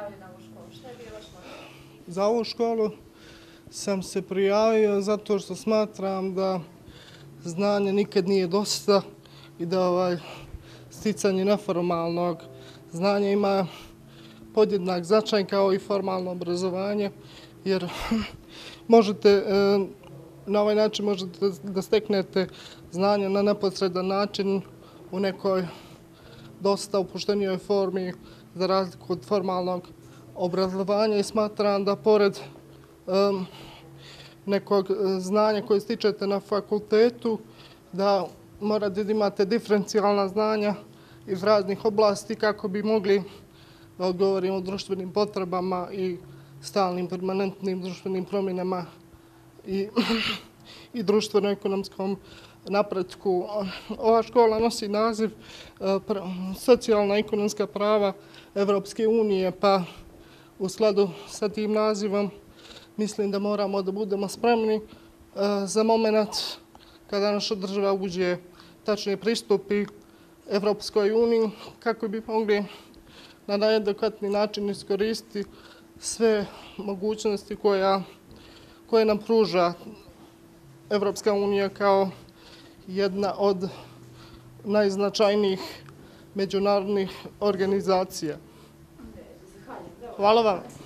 prijavili na ovu školu? Šta je bio vaš motiv? Za ovu školu sam se prijavio zato što smatram da znanje nikad nije dosta i da sticanje neformalnog znanja ima podjednak značaj kao i formalno obrazovanje, jer na ovaj način možete da steknete znanje na neposredan način u nekoj dosta opuštenijoj formi za razliku od formalnog obrazovanja i smatram da pored nekog znanja koje stičete na fakultetu, da morate da imate diferencijalna znanja iz raznih oblasti kako bi mogli da odgovorimo društvenim potrebama i stalnim permanentnim društvenim promjenama i društveno-ekonomskom napretku. Ova škola nosi naziv Socijalna i ekonomska prava Evropske unije, pa u skladu sa tim nazivom mislim da moramo da budemo spremni za moment kada naša država uđe, tačnije pristupi Evropskoj uniji, kako bi mogli na najadekvatniji način iskoristiti sve mogućnosti koje nam pruža Evropska unija kao jedna od najznačajnijih međunarodnih organizacija. Hvala vam.